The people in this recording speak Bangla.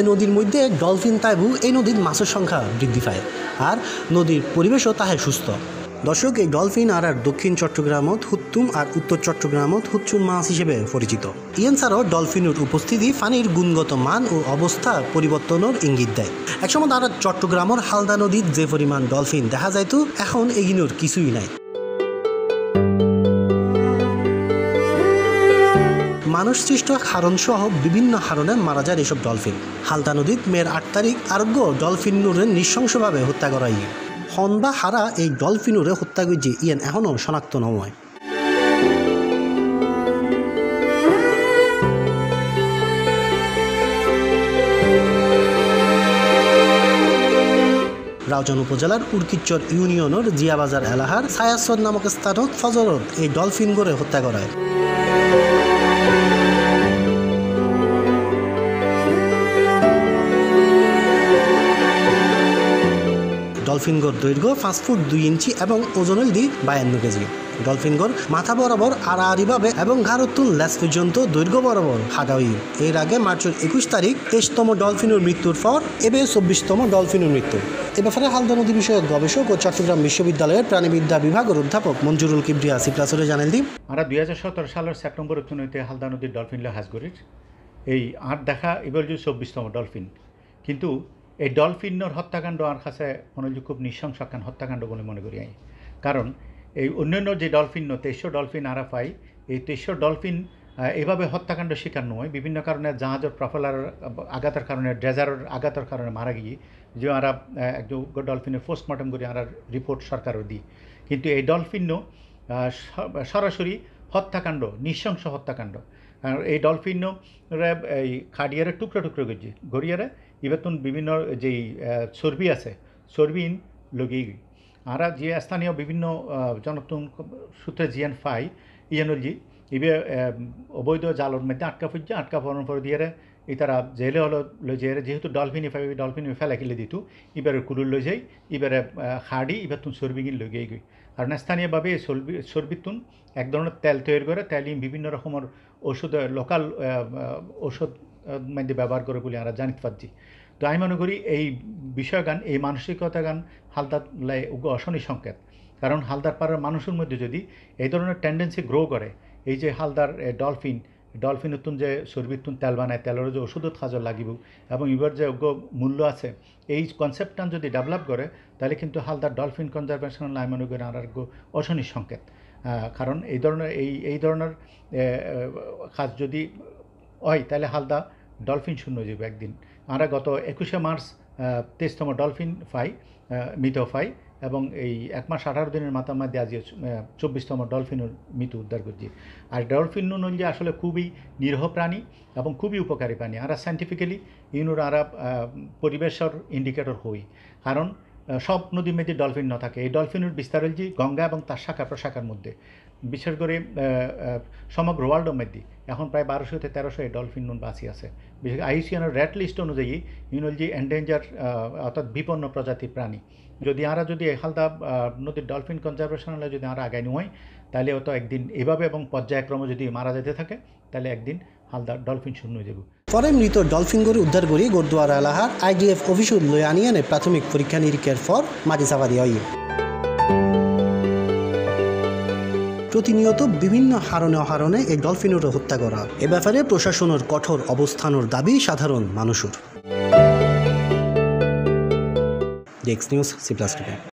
নদীর মধ্যে ডলফিন তাইবু এই নদীর মাছের সংখ্যা বৃদ্ধি পায় আর নদীর পরিবেশও তাহে সুস্থ। দর্শক, এই ডলফিন আর দক্ষিণ চট্টগ্রামত হুত্তুম আর উত্তর চট্টগ্রামত হুচ্চুন মাছ হিসেবে পরিচিত। ইয়ান ছাড়াও ডলফিনের উপস্থিতি পানির গুণগত মান ও অবস্থা পরিবর্তনের ইঙ্গিত দেয়। একসময় তারা চট্টগ্রামের হালদা নদীর যে পরিমাণ ডলফিন দেখা যাইতো এখন এগিনোর কিছুই নাই। মানুষ সৃষ্ট হারণ সহ বিভিন্ন হারণে মারা যায় এসব ডলফিন। হালদা নদীত মের 8 তারিখ আরোগ্য ডলফিনুরে নৃশংসভাবে হত্যা করা হন বা হারা এই ডলফিনুরে হত্যা করছে ইয়ান এখনও শনাক্ত নয়। রাউজান উপজেলার উরকিচ্চর ইউনিয়নের জিয়াবাজার এলাকার ছায়াসর নামক স্থানত ফজরত এই ডলফিন গড়ে হত্যা করা হয়। ডলফিনগড় দৈর্ঘ্য 5 ফুট 2 ইঞ্চি এবং ওজন 52 কেজি। ডলফিনগড় মাথা বরাবর আড়াআড়িভাবে এবং ঘাড়তুল লেজ পর্যন্ত দৈর্ঘ্য বরাবর হাঁটাই। এর আগে মার্চের 21 তারিখ 23তম ডলফিনের মৃত্যুর পর এবার 24তম ডলফিনের মৃত্যু। এ ব্যাপারে হালদা নদী বিষয়ক গবেষক ও চট্টগ্রাম বিশ্ববিদ্যালয়ের প্রাণীবিদ্যা বিভাগের অধ্যাপক মঞ্জুরুল কিবরিয়া সিপ্লাসরে জানাল দিই, আমরা 2017 সালের সেপ্টেম্বর হইতে হালদা নদীর ডলফিন হাজগরির এই আর দেখা এবার 24তম ডলফিন। কিন্তু এই ডলফিনের হত্যাকাণ্ড আর কাছে মনে হয় খুব নৃশংস একখান হত্যাকাণ্ড বলে মনে করি আমি। কারণ এই অন্যান্য যে ডলফিন 2300 ডলফিন আরা পাই, এই 2300 ডলফিন এভাবে হত্যাকাণ্ড শিকার নয়। বিভিন্ন কারণে জাহাজের প্রফেলার আঘাতের কারণে, ড্রেজারের আঘাতের কারণে মারা গিয়ে যে আরা একজন ডলফিনের পোস্টমর্টম করে আর রিপোর্ট সরকারও দিই। কিন্তু এই ডলফিনও সরাসরি হত্যাকাণ্ড, নৃশংস হত্যাকাণ্ড। আর এই ডলফিনও এই খাডিয়ারে টুকরো টুকরো গড়িয়ারে ইবেতন বিভিন্ন যেই চর্বি আছে চর্বিন লগেই গই। আর যে স্থানীয় বিভিন্ন জনতন সূত্রে জিয়ান ফাই ইয়ানজি ইবে অবৈধ জালর মধ্যে আটকা ফুটছে, আটকা পড়ানোর পর দিয়ে এই তারা জেলে হলো লই যে যেহেতু ডলফিন ডলফিন ফেলা খেলে দিত এবারে কুলুর লই যাই, এবারে খাড়ি ইবেতন চর্বিগিন লগেই গই। কারণ স্থানীয়ভাবে এই চর্বিতুন এক ধরনের তেল তৈরি করে, তেল বিভিন্ন রকমের ওষুধ লোকাল ওষুধ মধ্যে ব্যবহার করে বলে আমরা জানিতে পারছি। তো আমি মনে করি এই বিষয়গান, এই মানসিকতা গান হালদার অশনি সংকেত। কারণ হালদার পাড়ার মানুষের মধ্যে যদি এই ধরনের টেন্ডেন্সি গ্রো করে, এই যে হালদার ডলফিনতুন যে চর্বিতুন তেল বানায়, তেলের যে ওষুধত খাজর লাগিব এবং এবার যে মূল্য আছে, এই কনসেপ্টটা যদি ডেভেলপ করে তাহলে কিন্তু হালদার ডলফিন কনজারভেশন আমি মনে করি আর অশনি সংকেত। কারণ এই ধরনের কাজ যদি হয় তাহলে হালদা ডলফিন শূন্য যাবে একদিন। আমরা গত 21শে মার্চ 23তম ডলফিন মৃত পাই এবং এই 1 মাস 18 দিনের মাথার মধ্যে আজ 24তম ডলফিনের মৃত্যু উদ্ধার করছি। আর ডলফিন যে আসলে খুবই নিরীহ প্রাণী এবং খুবই উপকারী প্রাণী। আমরা সাইন্টিফিক্যালি ইউনোর আমরা পরিবেশের ইন্ডিকেটর হই। কারণ সব নদীর মধ্যে ডলফিন না থাকে। এই ডলফিনের বিস্তার হচ্ছে গঙ্গা এবং তার শাখা প্রশাখার মধ্যে। বিশেষ করে সমগ্র ওয়ার্ল্ডের মধ্যে এখন প্রায় 1200 থেকে 1300 এই ডলফিন বাঁচি আছে। বিশেষ করে আইউসিএনের রেড লিস্ট অনুযায়ী ইউনোলজি এন্ডেঞ্জার অর্থাৎ বিপন্ন প্রজাতির প্রাণী। যদি আমরা হালদা নদীর ডলফিন কনজারভেশনে যদি আমরা আগাই নয় তাহলে হয়তো একদিন এভাবে এবং পর্যায়ক্রমে যদি মারা যেতে থাকে তাহলে একদিন হালদা ডলফিন শূন্য হয়ে যাবে। পরে মৃত ডলফিনগুলি উদ্ধার করে গোরদুয়ারা এলাকার আইডিএফ অফিসে লই আনিয়ে প্রাথমিক পরীক্ষা নিরীক্ষার পর মাটি চাপা দেওয়া হয়। প্রতিনিয়ত বিভিন্ন হারণে অহারণে এই ডলফিনের হত্যা করা, এ ব্যাপারে প্রশাসনের কঠোর অবস্থানের দাবি সাধারণ মানুষের। Desk news, C+.